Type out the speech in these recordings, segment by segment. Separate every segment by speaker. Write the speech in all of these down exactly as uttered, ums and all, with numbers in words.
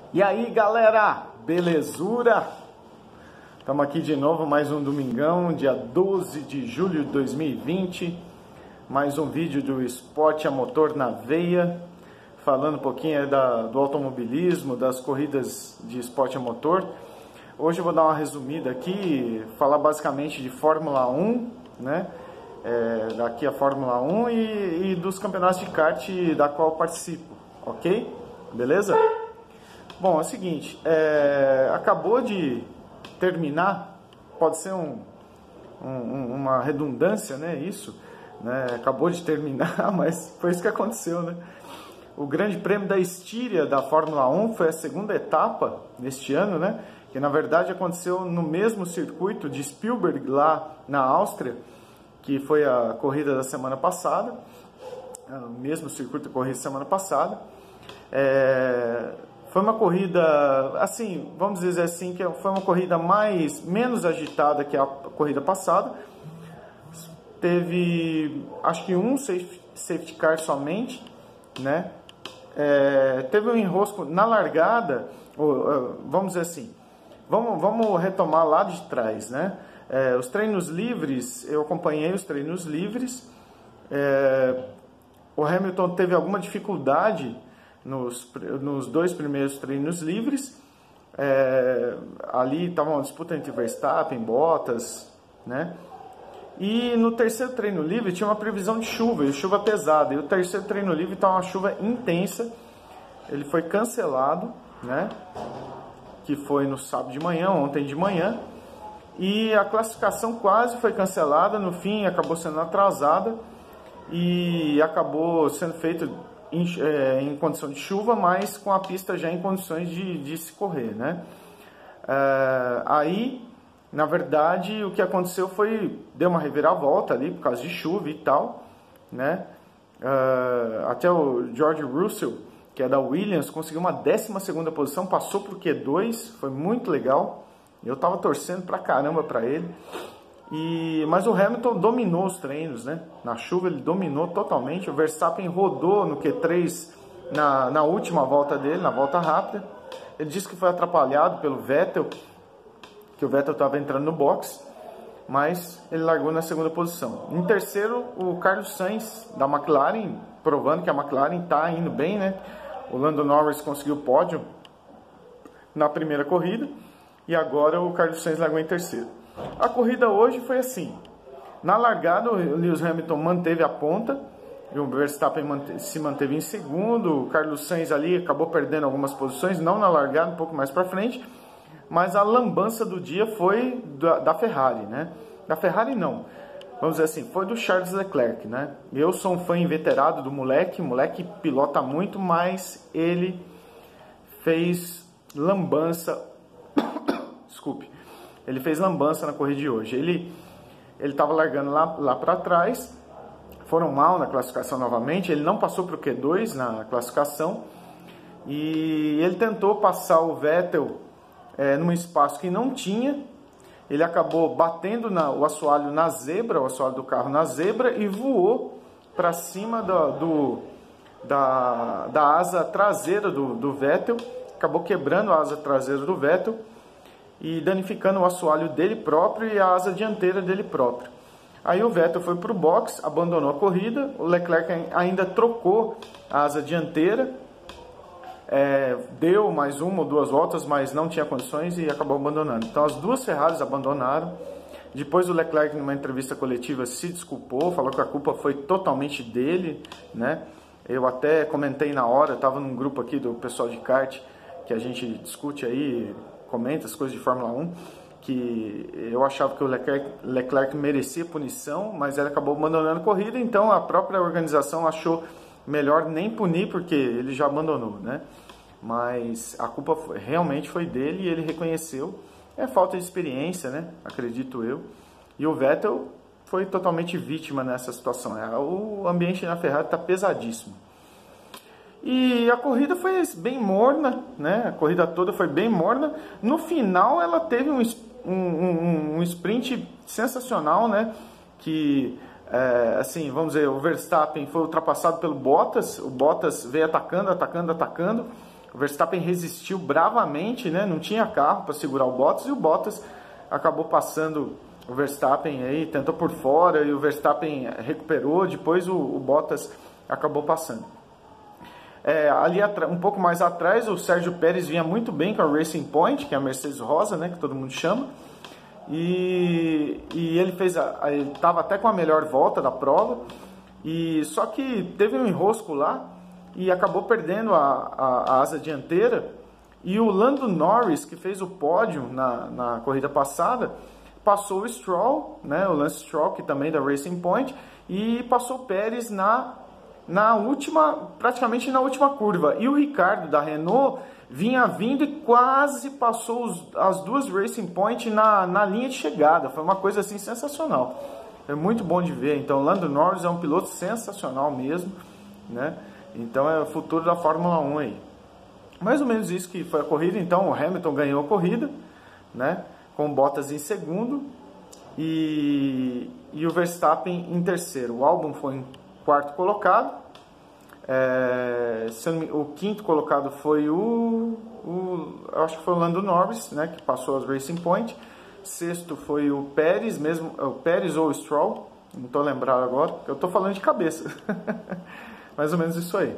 Speaker 1: E aí galera, belezura? Estamos aqui de novo, mais um domingão, dia doze de julho de dois mil e vinte. Mais um vídeo do Esporte a Motor na Veia, falando um pouquinho da, do automobilismo, das corridas de esporte a motor. Hoje eu vou dar uma resumida aqui, falar basicamente de Fórmula um, né? É, daqui a Fórmula um e, e dos campeonatos de kart da qual eu participo, ok? Beleza? Bom, é o seguinte, é, acabou de terminar, pode ser um, um, uma redundância, né, isso, né, acabou de terminar, mas foi isso que aconteceu, né? O Grande Prêmio da Estíria da Fórmula um foi a segunda etapa neste ano, né, que na verdade aconteceu no mesmo circuito de Spielberg, lá na Áustria, que foi a corrida da semana passada, o mesmo circuito da corrida da semana passada. É... Foi uma corrida, assim, vamos dizer assim, que foi uma corrida mais, menos agitada que a corrida passada. Teve, acho que um safety car somente, né? É, teve um enrosco na largada, vamos dizer assim, vamos, vamos retomar lá de trás, né? É, os treinos livres, eu acompanhei os treinos livres. É, o Hamilton teve alguma dificuldade Nos, nos dois primeiros treinos livres, é, ali estava uma disputa entre Verstappen, Bottas, né? E no terceiro treino livre tinha uma previsão de chuva, e chuva pesada, e o terceiro treino livre estava uma chuva intensa, ele foi cancelado, né? Que foi no sábado de manhã, ontem de manhã, e a classificação quase foi cancelada, no fim acabou sendo atrasada, e acabou sendo feito Em, é, em condição de chuva, mas com a pista já em condições de, de se correr, né? É, aí, na verdade, o que aconteceu foi, deu uma reviravolta ali por causa de chuva e tal, né? É, até o George Russell, que é da Williams, conseguiu uma décima segunda posição, passou para o Q dois, foi muito legal, eu tava torcendo pra caramba para ele. E, mas o Hamilton dominou os treinos, né? Na chuva ele dominou totalmente. O Verstappen rodou no Q três na, na última volta dele, na volta rápida. Ele disse que foi atrapalhado pelo Vettel, que o Vettel estava entrando no box, mas ele largou na segunda posição. Em terceiro, o Carlos Sainz da McLaren, provando que a McLaren está indo bem, né? O Lando Norris conseguiu o pódio na primeira corrida e agora o Carlos Sainz largou em terceiro. A corrida hoje foi assim, na largada o Lewis Hamilton manteve a ponta, e o Verstappen se manteve em segundo, o Carlos Sainz ali acabou perdendo algumas posições, não na largada, um pouco mais para frente, mas a lambança do dia foi da, da Ferrari, né? Da Ferrari não, vamos dizer assim, foi do Charles Leclerc, né? Eu sou um fã inveterado do moleque, o moleque pilota muito, mas ele fez lambança, desculpe, ele fez lambança na corrida de hoje. Ele ele estava largando lá, lá para trás, foram mal na classificação novamente, ele não passou para o Q dois na classificação, e ele tentou passar o Vettel é, num espaço que não tinha, ele acabou batendo na, o assoalho na zebra, o assoalho do carro na zebra, e voou para cima do, do, da, da asa traseira do, do Vettel, acabou quebrando a asa traseira do Vettel, e danificando o assoalho dele próprio e a asa dianteira dele próprio. Aí o Vettel foi para o box, abandonou a corrida, o Leclerc ainda trocou a asa dianteira, é, deu mais uma ou duas voltas, mas não tinha condições e acabou abandonando. Então as duas Ferraris abandonaram. Depois o Leclerc, numa entrevista coletiva, se desculpou, falou que a culpa foi totalmente dele, né? Eu até comentei na hora, estava num grupo aqui do pessoal de kart, que a gente discute aí, comenta as coisas de Fórmula um, que eu achava que o Leclerc, Leclerc merecia punição, mas ele acabou abandonando a corrida, então a própria organização achou melhor nem punir, porque ele já abandonou, né? Mas a culpa foi, realmente foi dele, e ele reconheceu. É falta de experiência, né? Acredito eu. E o Vettel foi totalmente vítima nessa situação. O ambiente na Ferrari está pesadíssimo. E a corrida foi bem morna, né? A corrida toda foi bem morna. No final ela teve um, um, um sprint sensacional, né? Que, é, assim, vamos dizer, o Verstappen foi ultrapassado pelo Bottas. O Bottas veio atacando, atacando, atacando. O Verstappen resistiu bravamente, né? Não tinha carro para segurar o Bottas e o Bottas acabou passando o Verstappen aí, tentou por fora e o Verstappen recuperou, depois o, o Bottas acabou passando. É, ali um pouco mais atrás, o Sérgio Pérez vinha muito bem com a Racing Point, que é a Mercedes Rosa, né, que todo mundo chama, e, e ele fez a, ele estava até com a melhor volta da prova, e só que teve um enrosco lá e acabou perdendo a, a, a asa dianteira, e o Lando Norris, que fez o pódio na, na corrida passada, passou o Stroll, né, o Lance Stroll, que também é da Racing Point, e passou o Pérez na na última, praticamente na última curva. E o Ricardo da Renault vinha vindo e quase passou os, as duas Racing Point na, na linha de chegada. Foi uma coisa assim sensacional. É muito bom de ver. Então, Lando Norris é um piloto sensacional mesmo, né? Então, é o futuro da Fórmula um aí. Mais ou menos isso que foi a corrida. Então, o Hamilton ganhou a corrida, né? Com o Bottas em segundo e, e o Verstappen em terceiro. O Albon foi em quarto colocado. É, o quinto colocado foi o, o eu acho que foi o Lando Norris, né, que passou as Racing Point. Sexto foi o Pérez, mesmo o Pérez ou o Stroll, não estou lembrado agora, eu estou falando de cabeça. Mais ou menos isso aí.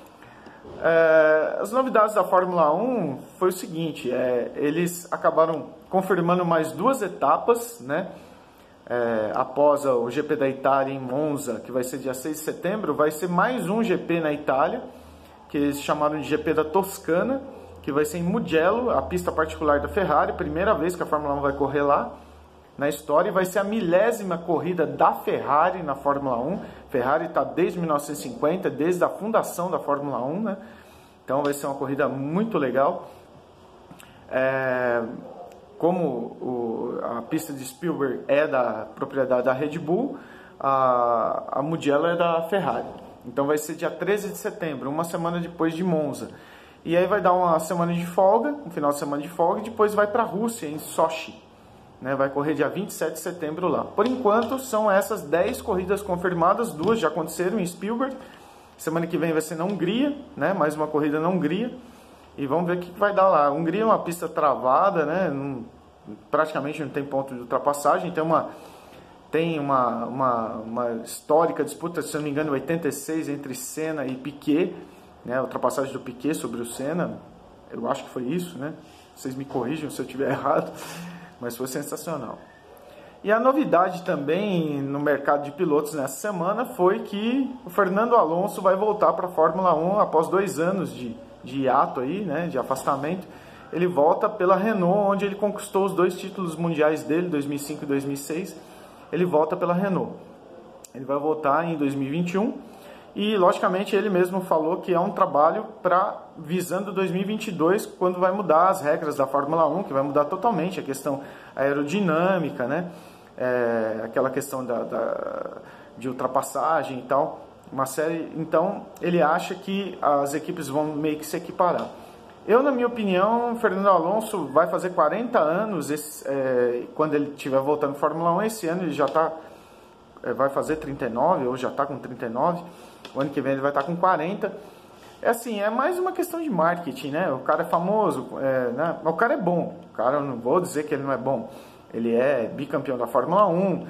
Speaker 1: É, as novidades da Fórmula um foi o seguinte, é, eles acabaram confirmando mais duas etapas, né? É, após o G P da Itália em Monza, que vai ser dia seis de setembro, vai ser mais um G P na Itália, que eles chamaram de G P da Toscana, que vai ser em Mugello, a pista particular da Ferrari, primeira vez que a Fórmula um vai correr lá na história, e vai ser a milésima corrida da Ferrari na Fórmula um. Ferrari está desde mil novecentos e cinquenta, desde a fundação da Fórmula um, né? Então vai ser uma corrida muito legal. É... Como o, a pista de Spielberg é da propriedade da Red Bull, a, a Mugello é da Ferrari. Então vai ser dia treze de setembro, uma semana depois de Monza. E aí vai dar uma semana de folga, um final de semana de folga, e depois vai para a Rússia, em Sochi. Né? Vai correr dia vinte e sete de setembro lá. Por enquanto, são essas dez corridas confirmadas, duas já aconteceram em Spielberg. Semana que vem vai ser na Hungria, né? Mais uma corrida na Hungria. E vamos ver o que vai dar lá. A Hungria é uma pista travada, né? Não, praticamente não tem ponto de ultrapassagem. Tem uma, tem uma, uma, uma histórica disputa, se não me engano, em oitenta e seis, entre Senna e Piquet, né? A ultrapassagem do Piquet sobre o Senna. Eu acho que foi isso, né? Vocês me corrijam se eu estiver errado, mas foi sensacional. E a novidade também no mercado de pilotos nessa semana foi que o Fernando Alonso vai voltar para a Fórmula um após dois anos de de hiato aí, né, de afastamento. Ele volta pela Renault, onde ele conquistou os dois títulos mundiais dele, dois mil e cinco e dois mil e seis. Ele volta pela Renault. Ele vai voltar em dois mil e vinte e um e, logicamente, ele mesmo falou que é um trabalho para visando dois mil e vinte e dois, quando vai mudar as regras da Fórmula um, que vai mudar totalmente a questão aerodinâmica, né, é, aquela questão da, da, de ultrapassagem e tal. Uma série, então ele acha que as equipes vão meio que se equiparar. Eu, na minha opinião, Fernando Alonso vai fazer quarenta anos esse, é, quando ele estiver voltando à Fórmula um. Esse ano ele já tá, é, vai fazer trinta e nove, ou já está com trinta e nove. O ano que vem ele vai estar tá com quarenta. É assim, é mais uma questão de marketing, né? O cara é famoso, é, né? O cara é bom. O cara, eu não vou dizer que ele não é bom. Ele é bicampeão da Fórmula um.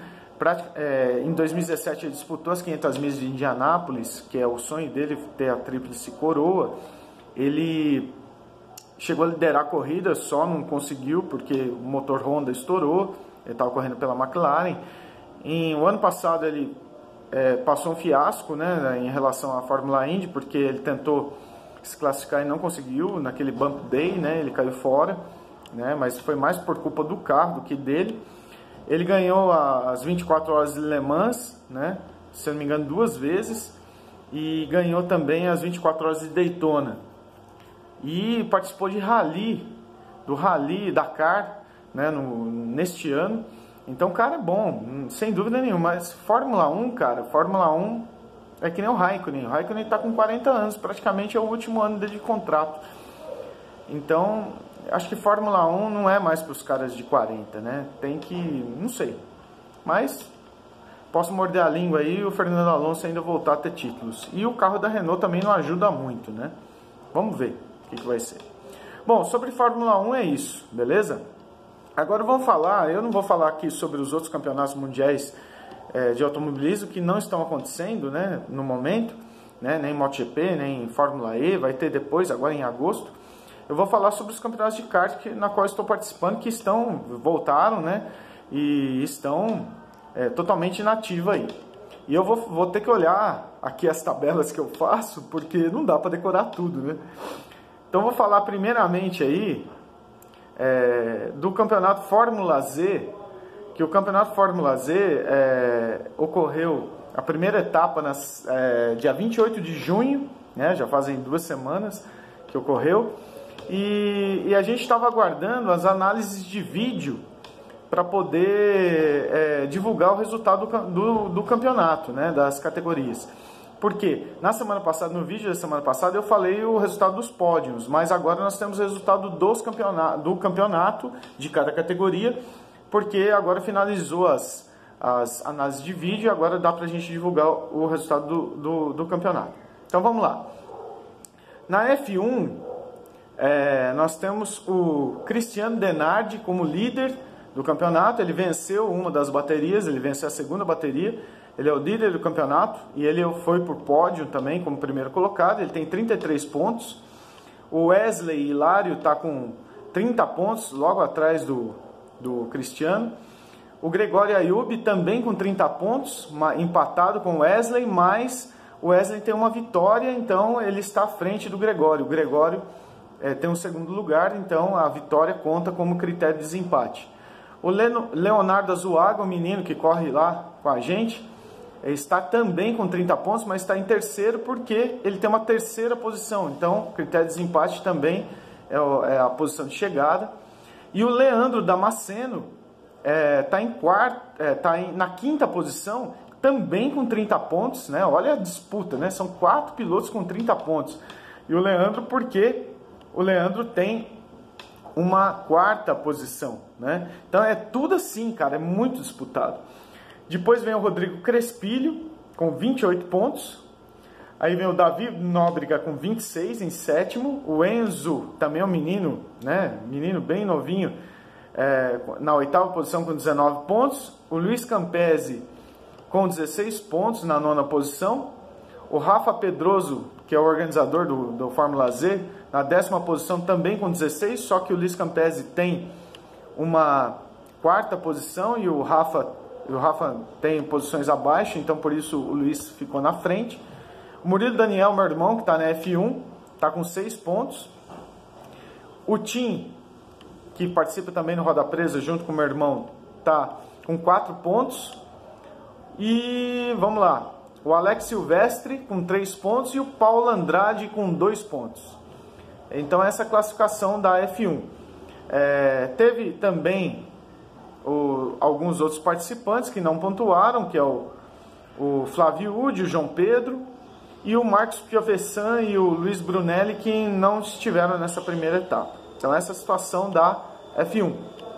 Speaker 1: É, em dois mil e dezessete ele disputou as quinhentas milhas de Indianápolis, que é o sonho dele, ter a tríplice coroa. Ele chegou a liderar a corrida, só não conseguiu porque o motor Honda estourou. Ele estava correndo pela McLaren. Em, o ano passado ele é, passou um fiasco, né, em relação à Fórmula Indy, porque ele tentou se classificar e não conseguiu naquele Bump Day, né, ele caiu fora, né, mas foi mais por culpa do carro do que dele. Ele ganhou as vinte e quatro horas de Le Mans, né? Se eu não me engano, duas vezes. E ganhou também as vinte e quatro horas de Daytona. E participou de rally, do Rally Dakar, né? No, neste ano. Então o cara é bom, sem dúvida nenhuma. Mas Fórmula um, cara, Fórmula um é que nem o Raikkonen. O Raikkonen está com quarenta anos, praticamente é o último ano dele de contrato. Então, acho que Fórmula um não é mais para os caras de quarenta, né? Tem que, não sei. Mas posso morder a língua aí e o Fernando Alonso ainda voltar a ter títulos. E o carro da Renault também não ajuda muito, né? Vamos ver o que, que vai ser. Bom, sobre Fórmula um é isso, beleza? Agora vamos falar, eu não vou falar aqui sobre os outros campeonatos mundiais é, de automobilismo que não estão acontecendo, né, no momento, né, nem MotoGP, nem Fórmula E, vai ter depois, agora em agosto. Eu vou falar sobre os campeonatos de kart que, na qual estou participando, que estão, voltaram, né, e estão é, totalmente inativos aí. E eu vou, vou ter que olhar aqui as tabelas que eu faço, porque não dá para decorar tudo, né? Então vou falar primeiramente aí é, do campeonato Fórmula Z, que o campeonato Fórmula Z é, ocorreu a primeira etapa nas, é, dia vinte e oito de junho, né, já fazem duas semanas que ocorreu, e, e a gente estava aguardando as análises de vídeo para poder é, divulgar o resultado do, do, do campeonato, né, das categorias. Porque na semana passada, no vídeo da semana passada, eu falei o resultado dos pódios, mas agora nós temos o resultado dos campeonato, do campeonato de cada categoria, porque agora finalizou as, as análises de vídeo e agora dá para a gente divulgar o resultado do, do, do campeonato. Então vamos lá. Na F um, é, nós temos o Cristiano Denardi como líder do campeonato. Ele venceu uma das baterias, ele venceu a segunda bateria. Ele é o líder do campeonato e ele foi por pódio também como primeiro colocado. Ele tem trinta e três pontos. O Wesley Hilário está com trinta pontos, logo atrás do, do Cristiano. O Gregório Ayub também com trinta pontos, empatado com o Wesley, mas o Wesley tem uma vitória, então ele está à frente do Gregório. O Gregório é, tem um segundo lugar, então a vitória conta como critério de desempate. O Leonardo Azuaga, o menino que corre lá com a gente, está também com trinta pontos, mas está em terceiro porque ele tem uma terceira posição. Então, o critério de desempate também é a posição de chegada. E o Leandro Damasceno está é, em quarto, é, tá em, na quinta posição, também com trinta pontos, né? Olha a disputa, né? São quatro pilotos com trinta pontos. E o Leandro, porque o Leandro tem uma quarta posição, né? Então é tudo assim, cara, é muito disputado. Depois vem o Rodrigo Crespilho, com vinte e oito pontos. Aí vem o Davi Nóbrega, com vinte e seis, em sétimo. O Enzo, também é um menino, né? Menino bem novinho, é, na oitava posição, com dezenove pontos. O Luiz Campese, com dezesseis pontos, na nona posição. O Rafa Pedroso, que é o organizador do, do Fórmula Z, na décima posição, também com dezesseis. Só que o Luiz Campese tem uma quarta posição e o Rafa... O Rafa tem posições abaixo, então por isso o Luiz ficou na frente. O Murilo Daniel, meu irmão, que está na F um, está com seis pontos. O Tim, que participa também no Roda Presa, junto com o meu irmão, está com quatro pontos. E vamos lá, o Alex Silvestre com três pontos e o Paulo Andrade com dois pontos. Então essa é a classificação da F um. É, teve também... O, alguns outros participantes que não pontuaram, que é o, o Flávio Udi, o João Pedro e o Marcos Piovessan e o Luiz Brunelli, que não estiveram nessa primeira etapa. Então essa é a situação da F um.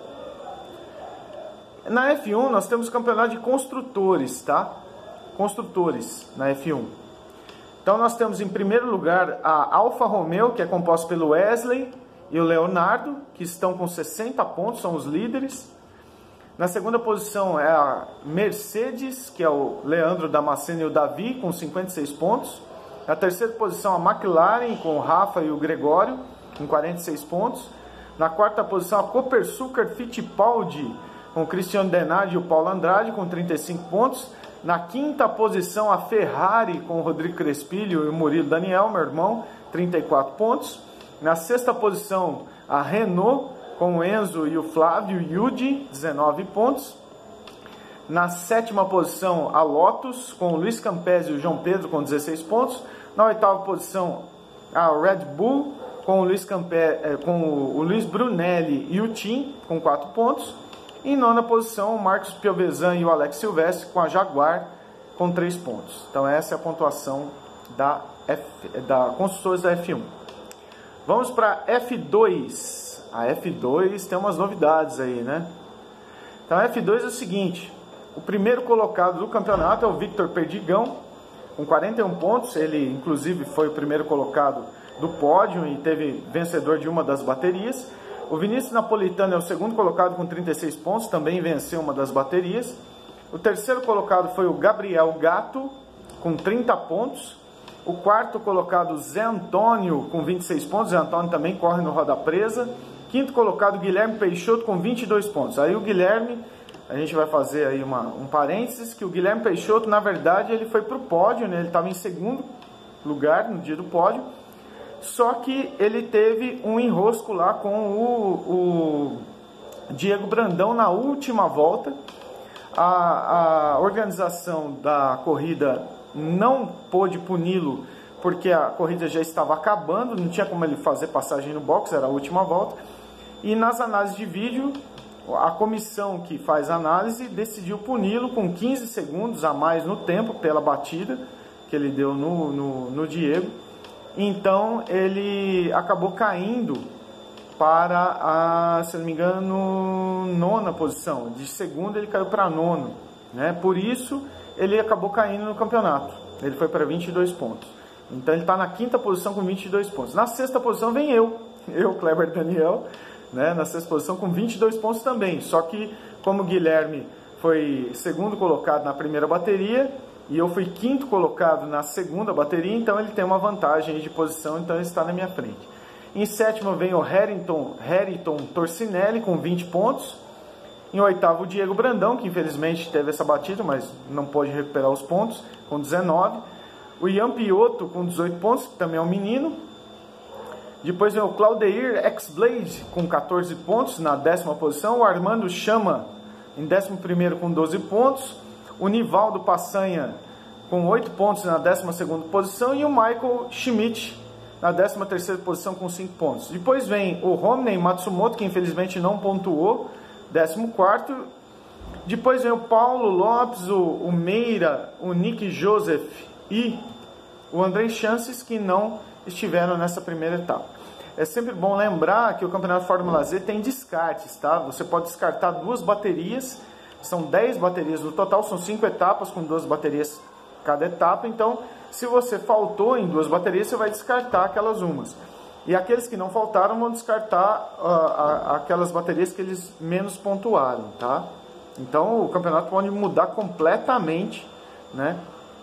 Speaker 1: Na F um nós temos o campeonato de construtores, tá? Construtores na F um. Então nós temos em primeiro lugar a Alfa Romeo, que é composta pelo Wesley e o Leonardo, que estão com sessenta pontos, são os líderes. Na segunda posição é a Mercedes, que é o Leandro Damasceno e o Davi, com cinquenta e seis pontos. Na terceira posição a McLaren, com o Rafa e o Gregório, com quarenta e seis pontos. Na quarta posição a Copersucar Fittipaldi, com o Cristiano Denardi e o Paulo Andrade, com trinta e cinco pontos. Na quinta posição a Ferrari, com o Rodrigo Crespilho e o Murilo Daniel, meu irmão, trinta e quatro pontos. Na sexta posição a Renault, com o Enzo e o Flávio Yudi, dezenove pontos. Na sétima posição, a Lotus, com o Luiz Campese e o João Pedro, com dezesseis pontos. Na oitava posição, a Red Bull, com o Luiz, Campese, com o Luiz Brunelli e o Tim, com quatro pontos. E em nona posição, o Marcos Piovessan e o Alex Silvestre, com a Jaguar, com três pontos. Então essa é a pontuação da, F, da Construtores da F um. Vamos para a F dois. A F dois tem umas novidades aí, né? Então a F dois é o seguinte: o primeiro colocado do campeonato é o Victor Perdigão, com quarenta e um pontos. Ele inclusive foi o primeiro colocado do pódio e teve vencedor de uma das baterias. O Vinícius Napolitano é o segundo colocado com trinta e seis pontos, também venceu uma das baterias. O terceiro colocado foi o Gabriel Gato, com trinta pontos. O quarto colocado, Zé Antônio, com vinte e seis pontos. Zé Antônio também corre no Roda Presa. Quinto colocado, Guilherme Peixoto, com vinte e dois pontos. Aí o Guilherme, a gente vai fazer aí uma, um parênteses, que o Guilherme Peixoto, na verdade, ele foi para o pódio, né? Ele estava em segundo lugar no dia do pódio. Só que ele teve um enrosco lá com o, o Diego Brandão na última volta. A, a organização da corrida não pôde puni-lo porque a corrida já estava acabando, não tinha como ele fazer passagem no box, era a última volta. E nas análises de vídeo, a comissão que faz a análise decidiu puni-lo com quinze segundos a mais no tempo pela batida que ele deu no, no, no Diego. Então ele acabou caindo para a, se não me engano, nona posição. De segunda ele caiu para nono, né? Por isso ele acabou caindo no campeonato. Ele foi para vinte e dois pontos. Então ele está na quinta posição com vinte e dois pontos. Na sexta posição vem eu, eu, Kleber Daniel, né? Na sexta posição com vinte e dois pontos também. Só que como o Guilherme foi segundo colocado na primeira bateria e eu fui quinto colocado na segunda bateria, então ele tem uma vantagem de posição, então ele está na minha frente. Em sétimo vem o Harrington, Harrington Torcinelli com vinte pontos. Em oitavo o Diego Brandão, que infelizmente teve essa batida, mas não pôde recuperar os pontos, com dezenove. O Ian Piotto com dezoito pontos, que também é um menino. Depois vem o Claudeir X-Blade com quatorze pontos na décima posição. O Armando Chama em décimo primeiro com doze pontos. O Nivaldo Passanha com oito pontos na décima segunda posição. E o Michael Schmidt na décima terceira posição com cinco pontos. Depois vem o Romney Matsumoto, que infelizmente não pontuou, décimo quarto. Depois vem o Paulo Lopes, o, o Meira, o Nick Joseph e o André Chances, que não estiveram nessa primeira etapa. É sempre bom lembrar que o Campeonato Fórmula Z tem descartes, tá? Você pode descartar duas baterias, são dez baterias no total, são cinco etapas com duas baterias cada etapa. Então, se você faltou em duas baterias, você vai descartar aquelas umas. E aqueles que não faltaram vão descartar uh, a, aquelas baterias que eles menos pontuaram, tá? Então, o campeonato pode mudar completamente, né?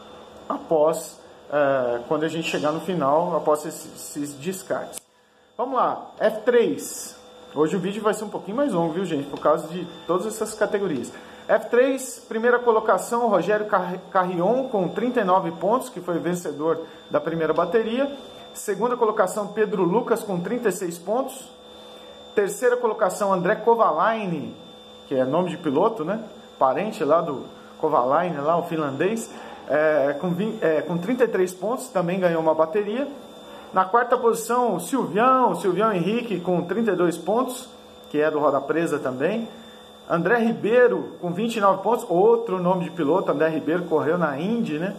Speaker 1: Após, uh, quando a gente chegar no final, após esses, esses descartes. Vamos lá, F três. Hoje o vídeo vai ser um pouquinho mais longo, viu, gente? Por causa de todas essas categorias. F três, primeira colocação, Rogério Carrion com trinta e nove pontos, que foi vencedor da primeira bateria. Segunda colocação, Pedro Lucas com trinta e seis pontos. Terceira colocação, André Kovalainen, que é nome de piloto, né? Parente lá do Kovalainen, lá, o finlandês, é, com, vinte, é, com trinta e três pontos, também ganhou uma bateria. Na quarta posição, Silvião, Silvião Henrique com trinta e dois pontos, que é do Roda Presa também. André Ribeiro com vinte e nove pontos, outro nome de piloto. André Ribeiro correu na Indy, né?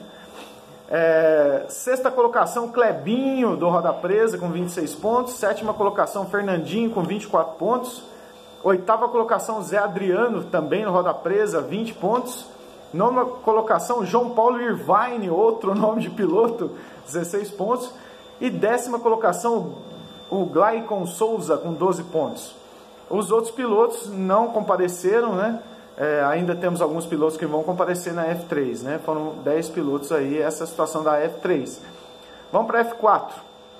Speaker 1: É, sexta colocação, Clebinho do Roda Presa com vinte e seis pontos. Sétima colocação, Fernandinho com vinte e quatro pontos. Oitava colocação, Zé Adriano também no Roda Presa, vinte pontos. Nona colocação, João Paulo Irvine, outro nome de piloto, dezesseis pontos. E décima colocação, o Glaicon Souza com doze pontos. Os outros pilotos não compareceram, né? É, ainda temos alguns pilotos que vão comparecer na F três, né? Foram dez pilotos aí, essa situação da F três. Vamos para a F quatro.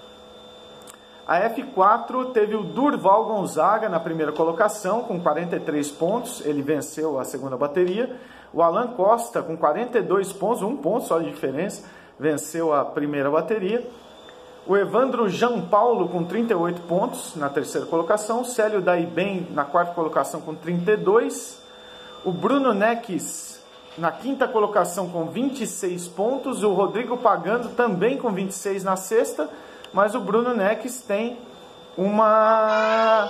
Speaker 1: A F quatro teve o Durval Gonzaga na primeira colocação, com quarenta e três pontos, ele venceu a segunda bateria. O Alan Costa, com quarenta e dois pontos, um ponto só de diferença, venceu a primeira bateria. O Evandro Jean Paulo com trinta e oito pontos na terceira colocação. Célio Daiben na quarta colocação com trinta e dois. O Bruno Neques na quinta colocação com vinte e seis pontos. O Rodrigo Pagando também com vinte e seis na sexta. Mas o Bruno Neques tem uma,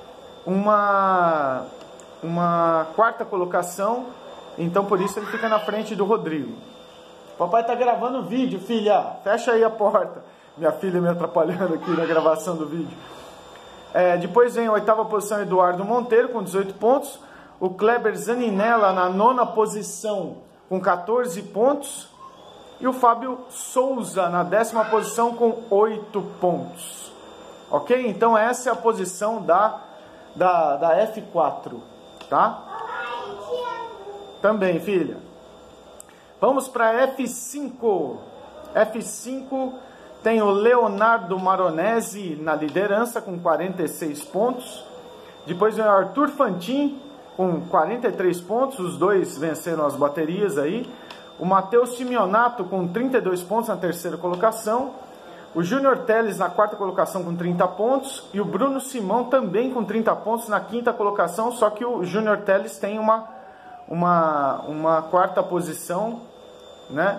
Speaker 1: uma, uma quarta colocação. Então por isso ele fica na frente do Rodrigo. Papai tá gravando o vídeo, filha. Fecha aí a porta. Minha filha me atrapalhando aqui na gravação do vídeo. É, depois vem a oitava posição, Eduardo Monteiro, com dezoito pontos. O Kleber Zaninella na nona posição, com quatorze pontos. E o Fábio Souza na décima posição com oito pontos. Ok? Então essa é a posição da, da, da F quatro. Tá? Também, filha. Vamos para F cinco. F cinco tem o Leonardo Maronese na liderança com quarenta e seis pontos. Depois vem o Arthur Fantin com quarenta e três pontos. Os dois venceram as baterias aí. O Matheus Simeonato com trinta e dois pontos na terceira colocação. O Júnior Teles na quarta colocação com trinta pontos. E o Bruno Simão também com trinta pontos na quinta colocação. Só que o Júnior Teles tem uma, uma, uma quarta posição, né,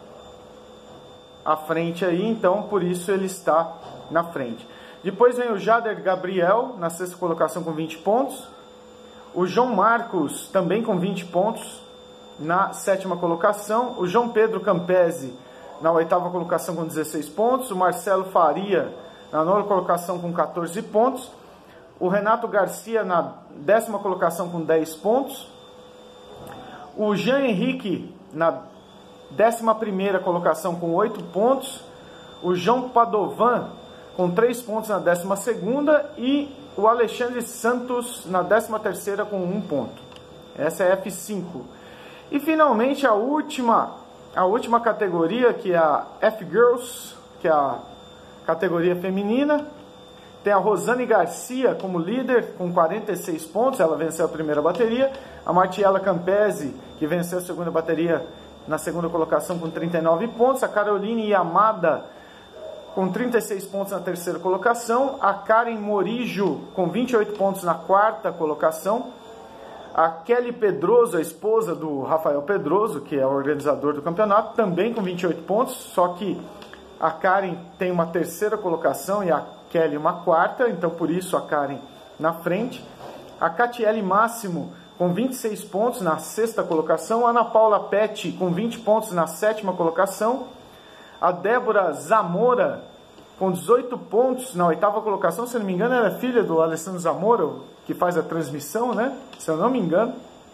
Speaker 1: à frente aí. Então por isso ele está na frente. Depois vem o Jader Gabriel na sexta colocação com vinte pontos. O João Marcos também com vinte pontos na sétima colocação. O João Pedro Campese na oitava colocação com dezesseis pontos. O Marcelo Faria na nona colocação com quatorze pontos. O Renato Garcia na décima colocação com dez pontos. O Jean Henrique na décima primeira colocação com oito pontos. O João Padovan com três pontos na décima segunda. E o Alexandre Santos na décima terceira com um ponto. Essa é a F cinco. E finalmente a última, a última categoria, que é a F-Girls, que é a categoria feminina. Tem a Rosane Garcia como líder com quarenta e seis pontos, ela venceu a primeira bateria. A Martiela Campese, que venceu a segunda bateria na segunda colocação com trinta e nove pontos. A Caroline Yamada com trinta e seis pontos na terceira colocação. A Karen Morijo com vinte e oito pontos na quarta colocação. A Kelly Pedroso, a esposa do Rafael Pedroso, que é o organizador do campeonato, também com vinte e oito pontos, só que a Karen tem uma terceira colocação e a Kelly uma quarta, então por isso a Karen na frente. A Catiele Máximo com vinte e seis pontos na sexta colocação. A Ana Paula Pet com vinte pontos na sétima colocação. A Débora Zamora com dezoito pontos na oitava colocação, se eu não me engano, ela é filha do Alessandro Zamora, que faz a transmissão, né? Se eu não me engano.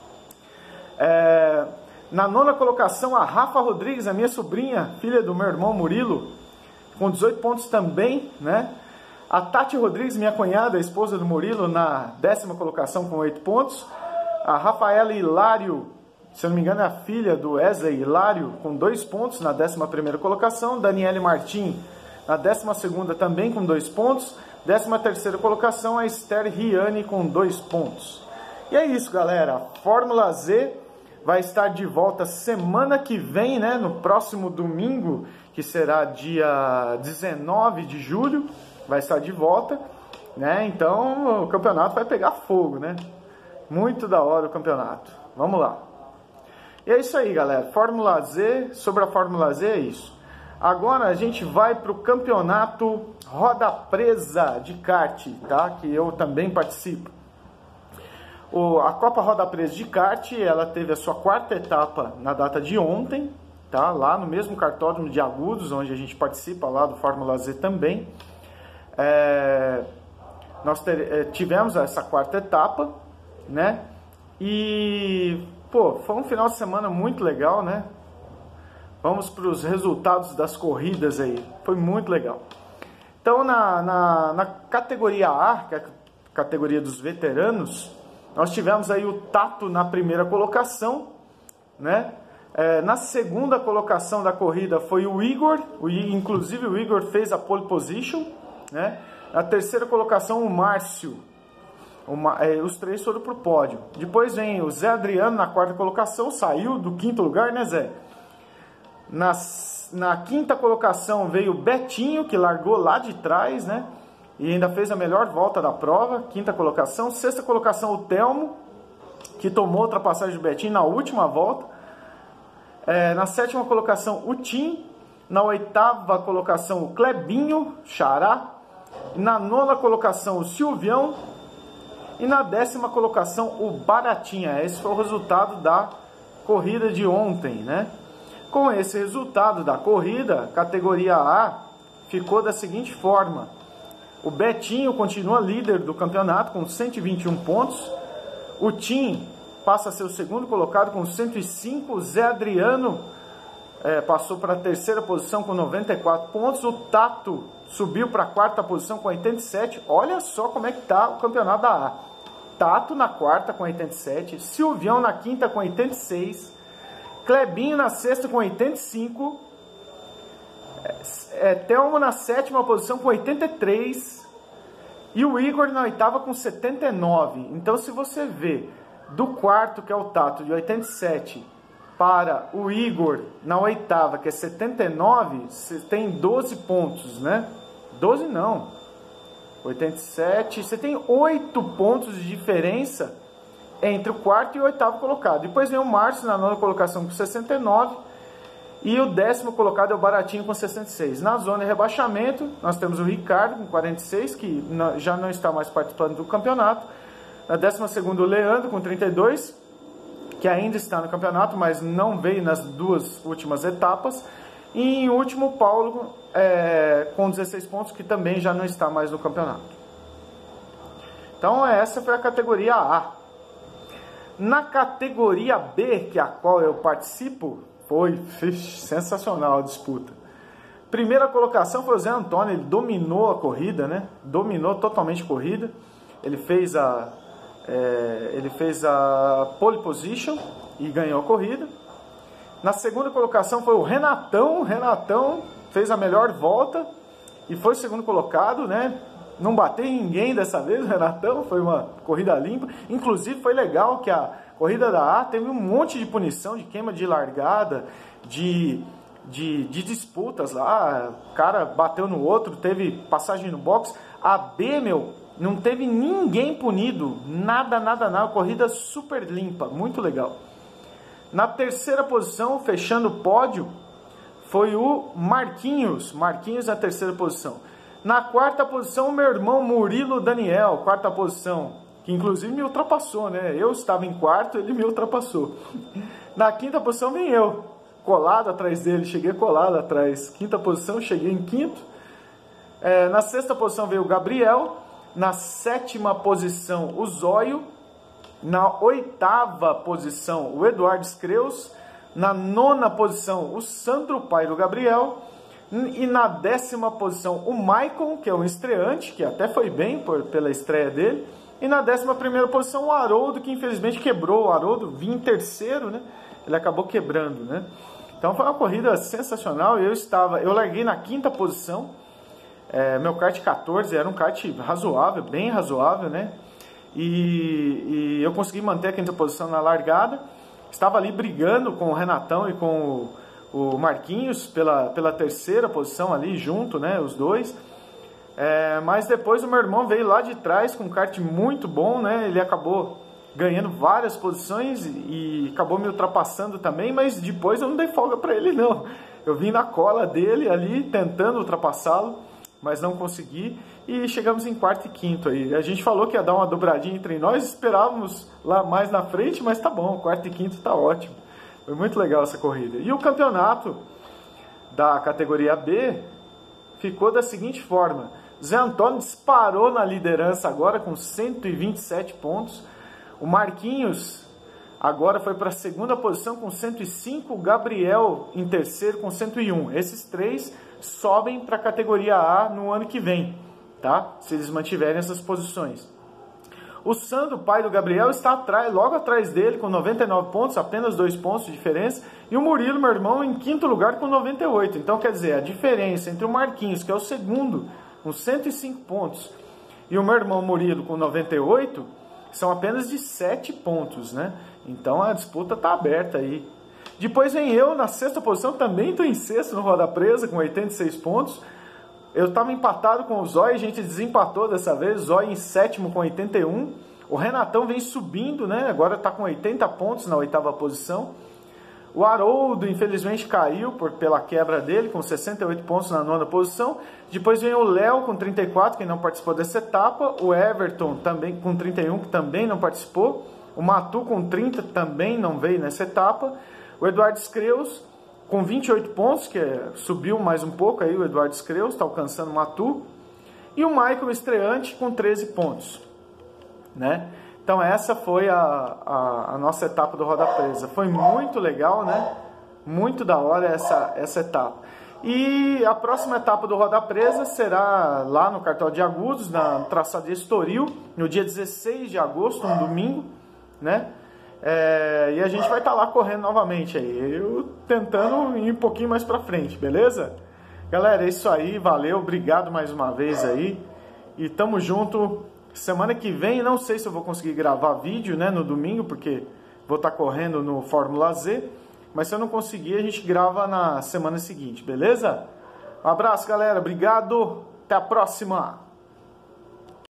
Speaker 1: É... Na nona colocação, a Rafa Rodrigues, a minha sobrinha, filha do meu irmão Murilo, com dezoito pontos também, né? A Tati Rodrigues, minha cunhada, a esposa do Murilo, na décima colocação com oito pontos. A Rafaela Hilário, se eu não me engano, é a filha do Wesley Hilário, com dois pontos na décima primeira colocação. Daniele Martim, na décima segunda também com dois pontos. décima terceira colocação, a Esther Riane com dois pontos. E é isso, galera. A Fórmula Z vai estar de volta semana que vem, né? No próximo domingo, que será dia dezenove de julho, vai estar de volta, né? Então o campeonato vai pegar fogo, né? Muito da hora o campeonato. Vamos lá. E é isso aí, galera. Fórmula Z, sobre a Fórmula Z é isso. Agora a gente vai para o campeonato Roda Presa de kart, tá? Que eu também participo. O, a Copa Roda Presa de kart, ela teve a sua quarta etapa na data de ontem, tá? Lá no mesmo cartódromo de Agudos, onde a gente participa lá do Fórmula Z também. É, nós ter, tivemos essa quarta etapa, né? E, pô, foi um final de semana muito legal, né? Vamos para os resultados das corridas aí. Foi muito legal. Então, na, na, na categoria A, que é a categoria dos veteranos, nós tivemos aí o Tato na primeira colocação, né? É, na segunda colocação da corrida foi o Igor, o, inclusive o Igor fez a pole position, né? Na terceira colocação o Márcio, uma, é, os três foram para o pódio. Depois vem o Zé Adriano na quarta colocação, saiu do quinto lugar, né, Zé? Na, na quinta colocação veio o Betinho, que largou lá de trás, né? E ainda fez a melhor volta da prova, quinta colocação. Sexta colocação o Telmo, que tomou a ultrapassagem do Betinho na última volta. É, na sétima colocação o Tim. Na oitava colocação o Clebinho, Xará. Na nona colocação o Silvião. E na décima colocação o Baratinha. Esse foi o resultado da corrida de ontem, né? Com esse resultado da corrida, categoria A ficou da seguinte forma. O Betinho continua líder do campeonato com cento e vinte e um pontos. O Tim passa a ser o segundo colocado com cento e cinco. O Zé Adriano é, passou para a terceira posição com noventa e quatro pontos. O Tato subiu para a quarta posição com oitenta e sete. Olha só como é que está o campeonato da A. Tato na quarta com oitenta e sete. Silvião na quinta com oitenta e seis. Clebinho na sexta com oitenta e cinco. É, Thelmo na sétima posição com oitenta e três. E o Igor na oitava com setenta e nove. Então, se você vê do quarto, que é o Tato, de oitenta e sete, para o Igor na oitava, que é setenta e nove, você tem doze pontos, né? doze não. oitenta e sete, você tem oito pontos de diferença entre o quarto e o oitavo colocado. Depois vem o Márcio na nona colocação com sessenta e nove. E o décimo colocado é o Baratinho com sessenta e seis. Na zona de rebaixamento, nós temos o Ricardo com quarenta e seis, que já não está mais participando do campeonato. Na décima segunda, o Leandro com trinta e dois, que ainda está no campeonato, mas não veio nas duas últimas etapas. E em último, o Paulo é, com dezesseis pontos, que também já não está mais no campeonato. Então essa foi a categoria A. Na categoria B, que é a qual eu participo, foi fixe, sensacional a disputa. Primeira colocação foi o Zé Antônio, ele dominou a corrida, né? Dominou totalmente a corrida. Ele fez a, é, ele fez a pole position e ganhou a corrida. Na segunda colocação foi o Renatão. O Renatão fez a melhor volta e foi segundo colocado, né? Não bateu em ninguém dessa vez, o Renatão. Foi uma corrida limpa. Inclusive foi legal que a corrida da A teve um monte de punição, de queima de largada, de, de, de disputas lá. O cara bateu no outro, teve passagem no box. A B, meu, não teve ninguém punido. Nada, nada, nada. Corrida super limpa, muito legal. Na terceira posição, fechando o pódio, foi o Marquinhos. Marquinhos na terceira posição. Na quarta posição, meu irmão Murilo Daniel, quarta posição. Que inclusive me ultrapassou, né? Eu estava em quarto, ele me ultrapassou. Na quinta posição vem eu, colado atrás dele, cheguei colado atrás. Quinta posição, cheguei em quinto. É, na sexta posição veio o Gabriel. Na sétima posição, o Zóio. Na oitava posição, o Eduardo Screus. Na nona posição, o Sandro, pai do Gabriel. E na décima posição, o Maicon, que é um estreante, que até foi bem por, pela estreia dele. E na décima primeira posição, o Haroldo, que infelizmente quebrou. O Haroldo vinha em terceiro, né? Ele acabou quebrando, né? Então foi uma corrida sensacional. Eu estava, eu larguei na quinta posição. É, meu kart quatorze era um kart razoável, bem razoável, né? E, e eu consegui manter a quinta posição na largada. Estava ali brigando com o Renatão e com o, o Marquinhos pela, pela terceira posição ali, junto, né? Os dois. É, mas depois o meu irmão veio lá de trás com um kart muito bom, né? Ele acabou ganhando várias posições e acabou me ultrapassando também, mas depois eu não dei folga para ele não. Eu vim na cola dele ali tentando ultrapassá-lo, mas não consegui e chegamos em quarto e quinto aí. A gente falou que ia dar uma dobradinha entre nós, esperávamos lá mais na frente, mas tá bom, quarto e quinto tá ótimo. Foi muito legal essa corrida. E o campeonato da categoria B ficou da seguinte forma: Zé Antônio disparou na liderança agora com cento e vinte e sete pontos. O Marquinhos agora foi para a segunda posição com cento e cinco. O Gabriel em terceiro com cento e um. Esses três sobem para a categoria A no ano que vem, tá? Se eles mantiverem essas posições. O Sandro, pai do Gabriel, está atrás, logo atrás dele com noventa e nove pontos, apenas dois pontos de diferença. E o Murilo, meu irmão, em quinto lugar com noventa e oito. Então, quer dizer, a diferença entre o Marquinhos, que é o segundo, com cento e cinco pontos, e o meu irmão Murilo com noventa e oito, são apenas de sete pontos, né? Então a disputa está aberta aí. Depois vem eu na sexta posição, também estou em sexto no Roda Presa com oitenta e seis pontos. Eu estava empatado com o Zóio, a gente desempatou dessa vez, Zóio em sétimo com oitenta e um. O Renatão vem subindo, né? Agora está com oitenta pontos na oitava posição. O Haroldo, infelizmente, caiu por, pela quebra dele, com sessenta e oito pontos na nona posição. Depois vem o Léo, com trinta e quatro, que não participou dessa etapa. O Everton, também com trinta e um, que também não participou. O Matu, com trinta, também não veio nessa etapa. O Eduardo Screus, com vinte e oito pontos, que é, subiu mais um pouco aí o Eduardo Screus, está alcançando o Matu. E o Michael estreante, com treze pontos, né? Então essa foi a, a, a nossa etapa do Roda Presa. Foi muito legal, né? Muito da hora essa, essa etapa. E a próxima etapa do Roda Presa será lá no Cartódromo de Agudos, na traçada de Estoril, no dia dezesseis de agosto, um domingo, né? É, e a gente vai estar lá correndo novamente aí, eu tentando ir um pouquinho mais pra frente, beleza? Galera, é isso aí, valeu, obrigado mais uma vez aí, e tamo junto. Semana que vem, não sei se eu vou conseguir gravar vídeo, né, no domingo, porque vou estar correndo no Fórmula Z, mas se eu não conseguir, a gente grava na semana seguinte, beleza? Um abraço, galera, obrigado, até a próxima!